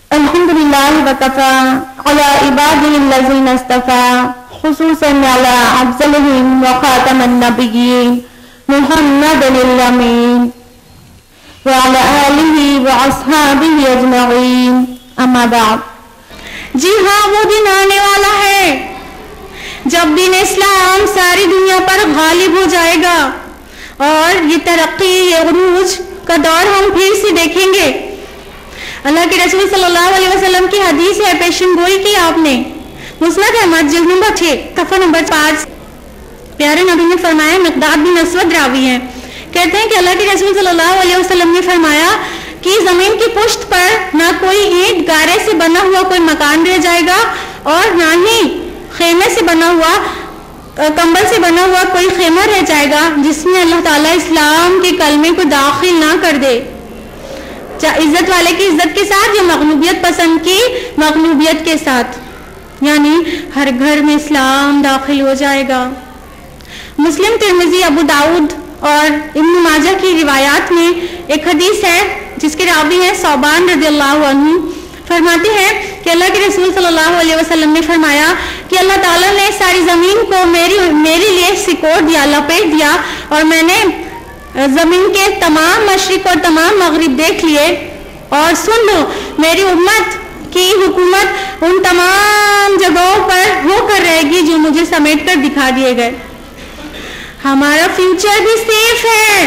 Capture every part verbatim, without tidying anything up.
الحمد لله وكفى على عباده الذين اصطفى خصوصا على أفضلهم وخاتم النبيين محمد الأمين وعلى آله وأصحابه أجمعين أما بعد. جی ہاں، وہ دن آنے والا ہے جب دین اسلام ساری دنیا پر غالب ہو جائے گا اور یہ ترقی، یہ عروج کا دور ہم پھر سے دیکھیں گے. اللہ کے رسول صلی اللہ علیہ وسلم کی حدیث ہے، پیشن گوئی کی آپ نے، مسند احمد جلد نمبر چھ صفحہ نمبر پانچ. پیارے نبی نے فرمایا، مقداد بن اسود راوی ہیں، کہتے ہیں کہ اللہ کے رسول صلی اللہ علیہ وسلم نے فرمایا کہ زمین کی پشت پر نہ کوئی اینٹ گارے سے بنا ہوا کوئی مکان رہ جائے گا اور نہ ہی خیمے سے بنا ہوا کمبل سے بنا ہوا کوئی خیمہ رہ جائے گا جس میں اللہ تعالیٰ اسلام کے کلمے کو داخل نہ کر دے. عزت والے کی عزت کے ساتھ یا مغلوبیت پسند کی مغلوبیت کے ساتھ، یعنی ہر گھر میں اسلام داخل ہو جائے گا. مسلم، ترمذی، ابو داؤد اور ابن ماجہ کی روایات میں ایک حدیث ہے جس کے راوی ہیں ثوبان رضی اللہ عنہ، فرماتے ہیں کہ اللہ کے رسول صلی اللہ علیہ وسلم نے فرمایا کہ اللہ تعالیٰ نے ساری زمین کو میری میرے لیے سکوڑ دیا، لپیٹ دیا، اور میں نے زمین کے تمام مشرق اور تمام مغرب دیکھ لیے. اور سن لو، میری امت کی حکومت ان تمام جگہوں پر ہو کر رہے گی جو مجھے سمیٹ کر دکھا دیے گئے. ہمارا فیوچر بھی سیف ہے.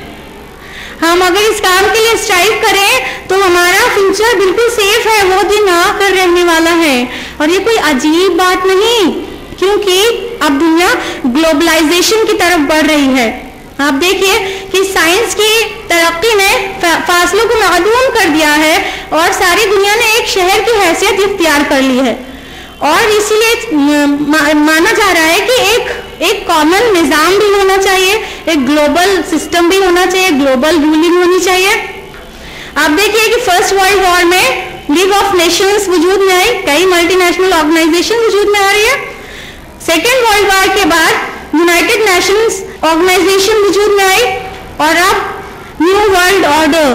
ہم اگر اس کام کے لیے اسٹرائیو کریں تو ہمارا فیوچر بالکل سیف ہے. وہ دن آ کر رہنے والا ہے، اور یہ کوئی عجیب بات نہیں، کیونکہ اب دنیا گلوبلائزیشن کی طرف بڑھ رہی ہے. آپ دیکھیے کہ سائنس کی ترقی نے فاصلوں کو معدوم کر دیا ہے اور ساری دنیا نے ایک شہر کی حیثیت اختیار کر لی ہے، اور اسی لیے مانا جا رہا ہے کہ ایک ایک کامن نظام بھی ہونا چاہیے، ایک گلوبل سسٹم بھی ہونا چاہیے، گلوبل رولنگ ہونی چاہیے. آپ دیکھیے کہ فرسٹ ورلڈ وار میں لیگ آف نیشنز وجود میں آئی، کئی ملٹی نیشنل آرگنائزیشن وجود میں آ رہی ہے. سیکنڈ ورلڈ وار کے بعد یونائٹڈ نیشنز آرگنائزیشن وجود میں آئی، اور اب نیو ورلڈ آرڈر.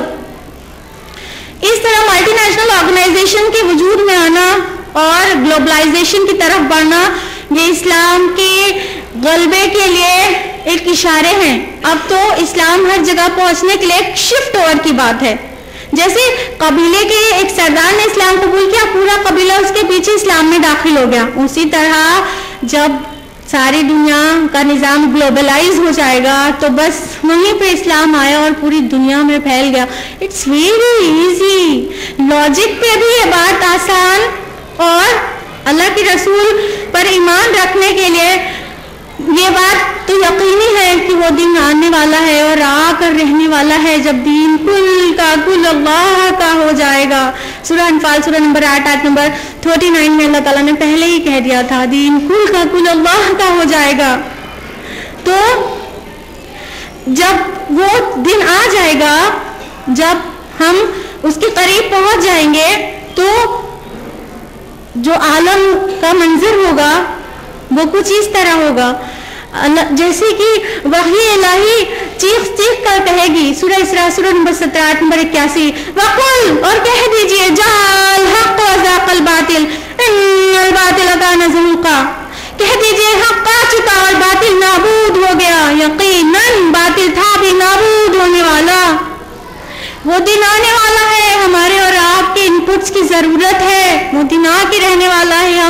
اس طرح ملٹی نیشنل آرگنائزیشن کے وجود میں آنا اور گلوبلائزیشن کی طرف بڑھنا، یہ اسلام کے غلبے کے لیے ایک اشارے ہیں. اب تو اسلام ہر جگہ پہنچنے کے لیے ایک شفٹ اوور کی بات ہے. جیسے قبیلے کے ایک سردار نے اسلام قبول کیا، پورا قبیلہ اس کے پیچھے اسلام میں داخل ہو گیا. اسی طرح جب ساری دنیا کا نظام گلوبلائز ہو جائے گا تو بس وہیں پہ اسلام آیا اور پوری دنیا میں پھیل گیا. It's very easy. لاجک پہ بھی یہ بات آسان، اور اللہ کے رسول پر ایمان رکھنے کے لیے یہ بات تو یقینی ہے کہ وہ دن آنے والا ہے اور آ کر رہنے والا ہے جب دین کل کا کل اللہ کا ہو جائے گا. سورہ انفال سورہ نمبر آٹھ آیت نمبر انتیس میں اللہ تعالیٰ نے پہلے ہی کہہ دیا تھا دین کل کا کل اللہ کا ہو جائے گا. تو جب وہ دن آ جائے گا، جب ہم اس کے قریب پہنچ جائیں گے، تو جو عالم کا منظر ہوگا وہ کچھ اس طرح ہوگا جیسے کہ وحی الہی چیخ چیخ کر کہے گی. سورہ اسراء سورہ نمبر سترہ آیت نمبر اکیاسی، وَقُلْ، اور کہہ دیجئے، جَاءَ الْحَقُّ وَزَاقَ الْبَاطِلُ إِنَّ الْبَاطِلَ كَانَ زَهُوقًا. کہہ دیجئے حق آ چکا اور باطل نابود ہو گیا. یقیناً باطل تھا بھی نابود ہونے والا. وہ دن آنے والا ہے، ہمارے اور آپ کے انپٹس کی ضرورت ہے. وہ دن آ کے رہنے والا ہے.